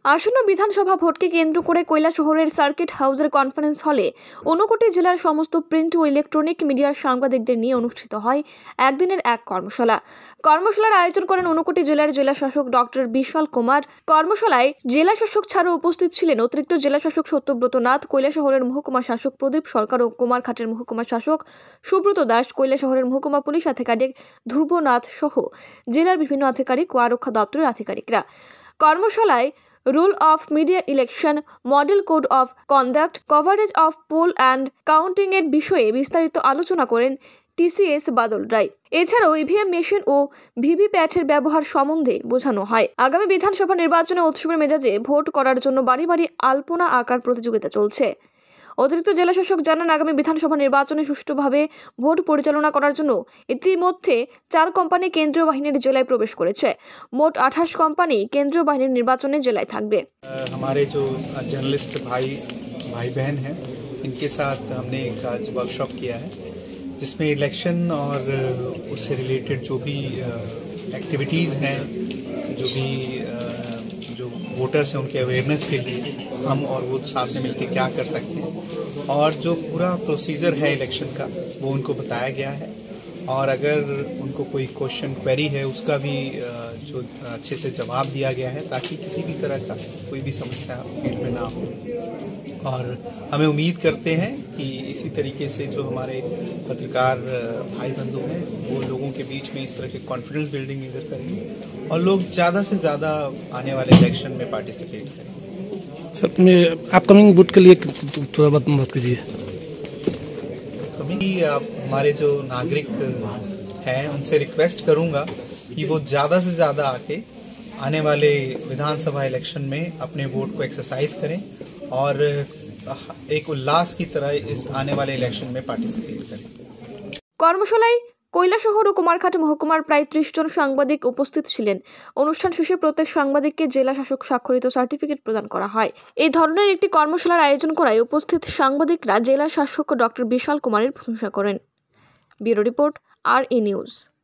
আসন্ন বিধানসভা ভোটকে কেন্দ্র করে কৈলাসহরের সার্কিট হাউসের কনফারেন্স হলে ঊনকোটি জেলার সমস্ত প্রিন্ট ও ইলেকট্রনিক মিডিয়ার সাংবাদিকদের নিয়ে অনুষ্ঠিত হয় একদিনের এক কর্মশালা। কর্মশালার আয়োজন করেন ঊনকোটি জেলার জেলাশাসক ডক্টর বিশাল কুমার। কর্মশালায় জেলাশাসক ছাড়াও উপস্থিত ছিলেন অতিরিক্ত জেলাশাসক সত্যব্রত নাথ, কৈলাসহরের মহকুমা শাসক প্রদীপ সরকার ও কুমারঘাটের মহকুমা শাসক সুব্রত দাস, কৈলাসহরের মহকুমা পুলিশ আধিকারিক ধ্রুবনাথ সহ জেলার বিভিন্ন আধিকারিক ও আরক্ষা দপ্তরের আধিকারিকরা। কর্মশালায় rule of media election, model code of conduct, coverage of poll and counting এর বিষয়ে বিস্তারিত আলোচনা করেন টিসিএস বাদল রায়। এছাড়াও ইভিএম মেশিন ও ভিভিপ্যাটের ব্যবহার সম্বন্ধে বোঝানো হয়। আগামী বিধানসভা নির্বাচনে উৎসবের মেজাজে ভোট করার জন্য বাড়ি বাড়ি আলপনা আঁকার প্রতিযোগিতা চলছে। অতিরিক্ত জেলাশাসক জানান, আগামী বিধানসভা নির্বাচনে সুষ্ঠুভাবে ভোট পরিচালনা করার জন্য ইতিমধ্যে 4 কোম্পানি কেন্দ্রীয় বাহিনীর জেলায় প্রবেশ করেছে। মোট 28 কোম্পানি কেন্দ্রীয় বাহিনীর নির্বাচনে জেলায় থাকবে। हमारे जो जर्नलिस्ट भाई बहन हैं, इनके साथ हमने एक आज वर्कशॉप किया है जिसमें इलेक्शन और उससे रिलेटेड जो भी एक्टिविटीज़ हैं, जो वोटर्स हैं उनके अवेयरनेस के लिए हम और वो साथ में मिलकर क्या कर सकते हैं और जो पूरा प्रोसीजर है इलेक्शन का वो उनको बताया गया है। और अगर उनको कोई क्वेश्चन क्वेरी है उसका भी जो अच्छे से जवाब दिया गया है ताकि किसी भी तरह का कोई भी समस्या फील्ड में ना हो। और हमें उम्मीद करते हैं कि इसी तरीके से जो हमारे पत्रकार भाई बंधु हैं वो लोगों के बीच में इस तरह के कॉन्फिडेंस बिल्डिंग मेजर करेंगे और लोग ज़्यादा से ज़्यादा आने वाले इलेक्शन में पार्टिसिपेट करेंगे। सर, मैं अपकमिंग वोट के लिए थोड़ा बात कीजिए। हमारे जो नागरिक हैं उनसे रिक्वेस्ट करूंगा कि वो ज़्यादा से ज़्यादा आके आने वाले विधानसभा इलेक्शन में अपने वोट को एक्सरसाइज करें और एक उल्लास की तरह इस आने वाले इलेक्शन में पार्टिसिपेट करें। কর্মশালায় কৈলাসহর ও কুমারঘাট মহকুমার প্রায় 30 জন সাংবাদিক উপস্থিত ছিলেন। অনুষ্ঠান শেষে প্রত্যেক সাংবাদিককে জেলা শাসক স্বাক্ষরিত সার্টিফিকেট প্রদান করা হয়। এই ধরনের একটি কর্মশালার আয়োজন করায় উপস্থিত সাংবাদিকরা জেলা শাসক ডক্টর বিশাল কুমারের প্রশংসা করেন। Bureau report, RE news.